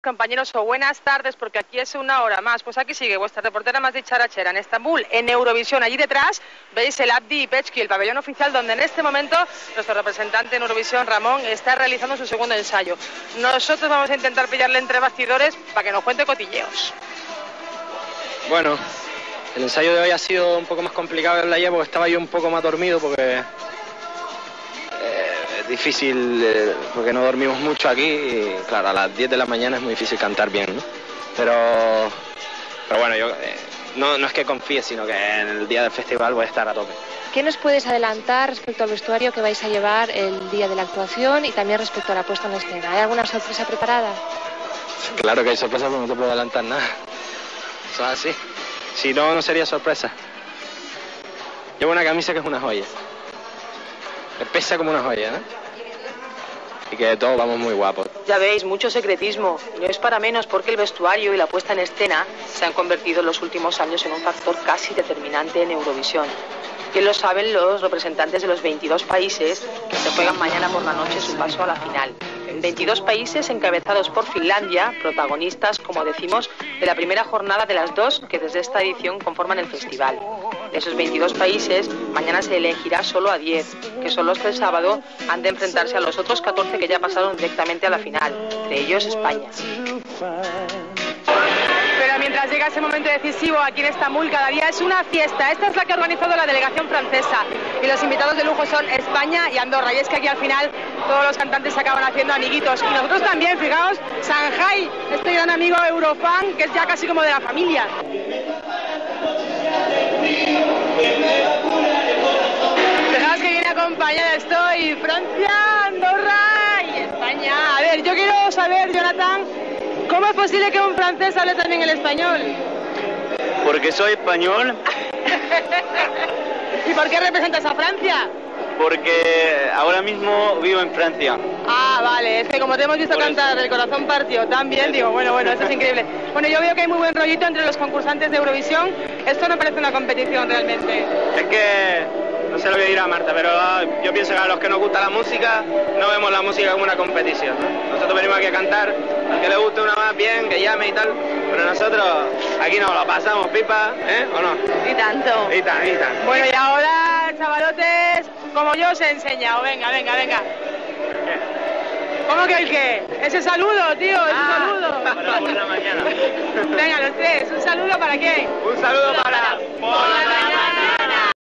Compañeros, o buenas tardes, porque aquí es una hora más. Pues aquí sigue vuestra reportera más dicharachera en Estambul, en Eurovisión. Allí detrás veis el Abdi Ipeçki, el pabellón oficial, donde en este momento nuestro representante en Eurovisión, Ramón, está realizando su segundo ensayo. Nosotros vamos a intentar pillarle entre bastidores para que nos cuente cotilleos. Bueno, el ensayo de hoy ha sido un poco más complicado de ayer porque estaba yo un poco más dormido porque es difícil, porque no dormimos mucho aquí y claro, a las 10 de la mañana es muy difícil cantar bien, ¿no? Pero bueno, yo no es que confíe, sino que en el día del festival voy a estar a tope. ¿Qué nos puedes adelantar respecto al vestuario que vais a llevar el día de la actuación y también respecto a la puesta en escena? ¿Hay alguna sorpresa preparada? Claro que hay sorpresas, pero no te puedo adelantar nada. Eso es así. Si no, no sería sorpresa. Llevo una camisa que es una joya. Me pesa como una joya, ¿no? Y que todos vamos muy guapos. Ya veis, mucho secretismo. No es para menos porque el vestuario y la puesta en escena se han convertido en los últimos años en un factor casi determinante en Eurovisión. Bien lo saben los representantes de los 22 países que se juegan mañana por la noche su paso a la final. 22 países encabezados por Finlandia, protagonistas, como decimos, de la primera jornada de las dos que desde esta edición conforman el festival. De esos 22 países, mañana se elegirá solo a 10, que son los que el sábado han de enfrentarse a los otros 14 que ya pasaron directamente a la final, entre ellos España. Pero mientras llega ese momento decisivo aquí en Estambul, cada día es una fiesta. Esta es la que ha organizado la delegación francesa y los invitados de lujo son España y Andorra. Y es que aquí al final todos los cantantes se acaban haciendo amiguitos. Y nosotros también, fijaos, Sanjay, este gran amigo Eurofan, que es ya casi como de la familia. Fijaos que viene acompañada, estoy Francia, Andorra y España. A ver, yo quiero saber, Jonathan, ¿cómo es posible que un francés hable también el español? Porque soy español. ¿Y por qué representas a Francia? Porque ahora mismo vivo en Francia. Ah, vale, es que como te hemos visto cantar El corazón partió tan bien, digo, bueno, esto es increíble. Bueno, yo veo que hay muy buen rollito entre los concursantes de Eurovisión. Esto no parece una competición realmente. Es que, no se lo voy a decir a Marta, pero yo pienso que a los que nos gusta la música, no vemos la música como una competición, ¿no? Nosotros venimos aquí a cantar, al que le guste una más bien, que llame y tal, pero nosotros aquí nos lo pasamos pipa, ¿eh? ¿O no? Y tanto. Y tan. Bueno, y ahora, chavalotes, como yo os he enseñado, venga. ¿Cómo que el qué? Ese saludo, tío, ese saludo. Para por la mañana. Venga, los tres, ¿un saludo para quién? Un saludo para... Por la mañana.